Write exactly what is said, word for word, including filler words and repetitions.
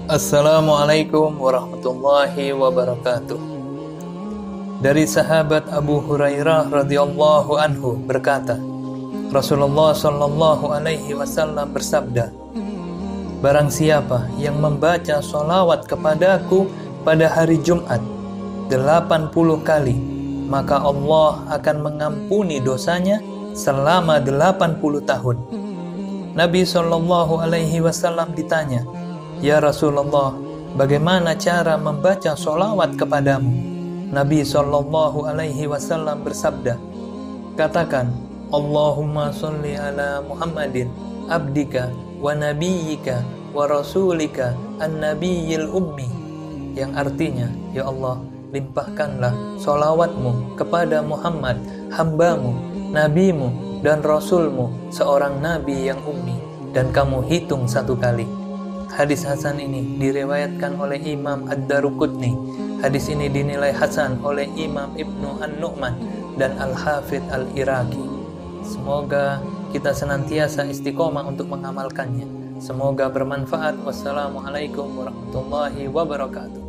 Assalamualaikum warahmatullahi wabarakatuh. Dari sahabat Abu Hurairah radhiyallahu anhu berkata, Rasulullah shallallahu alaihi wasallam bersabda, barang siapa yang membaca sholawat kepadaku pada hari Jumat delapan puluh kali, maka Allah akan mengampuni dosanya selama delapan puluh tahun. Nabi shallallahu alaihi wasallam ditanya, ya Rasulullah, bagaimana cara membaca sholawat kepadamu? Nabi shallallahu alaihi wasallam bersabda, katakan, Allahumma sholli ala Muhammadin abdika wa nabiyyika wa rasulika an-nabiyyil ummi, yang artinya, ya Allah, limpahkanlah sholawatmu kepada Muhammad, hambamu, nabimu, dan rasulmu, seorang nabi yang ummi, dan kamu hitung satu kali. Hadis hasan ini diriwayatkan oleh Imam Ad-Daruqutni. Hadis ini dinilai hasan oleh Imam Ibnu An-Nu'man dan Al-Hafidh Al-Iraqi. Semoga kita senantiasa istiqomah untuk mengamalkannya. Semoga bermanfaat. Wassalamualaikum warahmatullahi wabarakatuh.